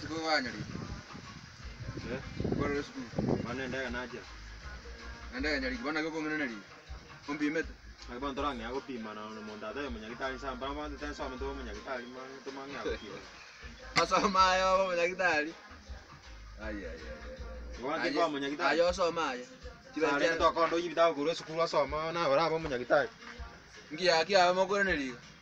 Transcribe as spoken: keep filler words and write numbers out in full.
siku wanya ri. Eh? Bora siku. Mana ndega naja. Ndega nyari bana go ngene ri. Kumbi met. Ai ban torang ya go pima na no monda da mo nyagitari sa ba ba ten so mo to mo nyagitari man to man ya go. Asoma yo mo nyagitari. Ai ai ai. Wati kwa mo nyagitari. Ayo soma ya. Tiba tiba to kondo yibita go sukuru asoma na ora mo nyagitari. Ngia kia mo ko ne ri.